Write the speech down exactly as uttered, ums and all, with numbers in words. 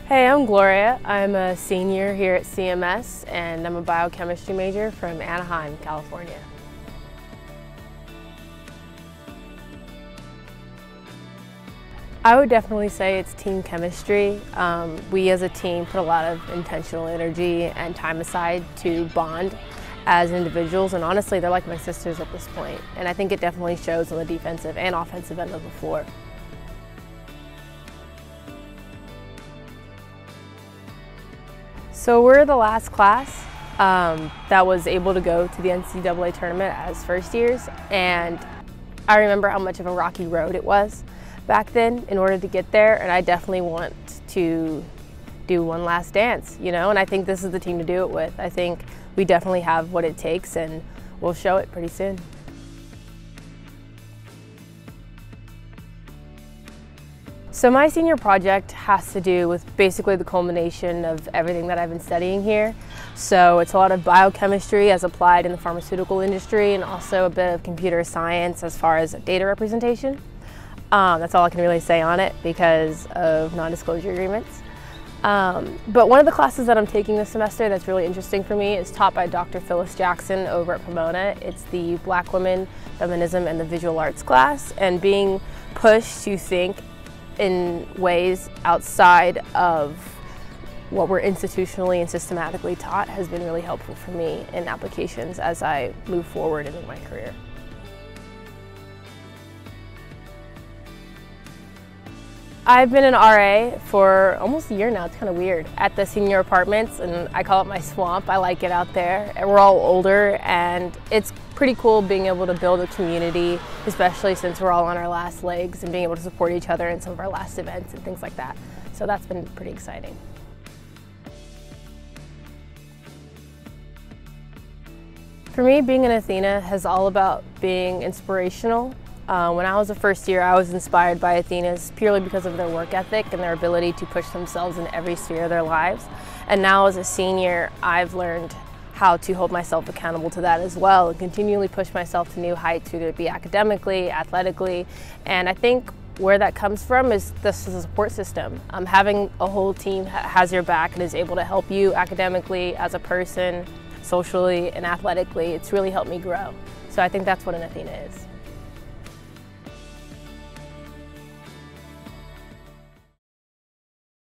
Hey, I'm Gloria. I'm a senior here at C M S and I'm a biochemistry major from Anaheim, California. I would definitely say it's team chemistry. Um, we as a team put a lot of intentional energy and time aside to bond as individuals, and honestly they're like my sisters at this point, and I think it definitely shows on the defensive and offensive end of the floor. So we're the last class um, that was able to go to the N C double A tournament as first years, and I remember how much of a rocky road it was back then in order to get there, and I definitely want to do one last dance, you know, and I think this is the team to do it with. I think we definitely have what it takes and we'll show it pretty soon. So my senior project has to do with basically the culmination of everything that I've been studying here. So it's a lot of biochemistry as applied in the pharmaceutical industry, and also a bit of computer science as far as data representation. Um, that's all I can really say on it because of non-disclosure agreements. Um, but one of the classes that I'm taking this semester that's really interesting for me is taught by Doctor Phyllis Jackson over at Pomona. It's the Black Women, Feminism, and the Visual Arts class, and being pushed to think in ways outside of what we're institutionally and systematically taught has been really helpful for me in applications as I move forward in my career. I've been an R A for almost a year now. It's kind of weird. At the senior apartments, and I call it my swamp. I like it out there. We're all older, and it's pretty cool being able to build a community, especially since we're all on our last legs, and being able to support each other in some of our last events and things like that. So that's been pretty exciting. For me, being an Athena is all about being inspirational. Uh, when I was a first year, I was inspired by Athenas purely because of their work ethic and their ability to push themselves in every sphere of their lives. And now as a senior, I've learned how to hold myself accountable to that as well and continually push myself to new heights, whether it be academically, athletically. And I think where that comes from is this is a support system. Um, having a whole team that has your back and is able to help you academically, as a person, socially, and athletically, it's really helped me grow. So I think that's what an Athena is.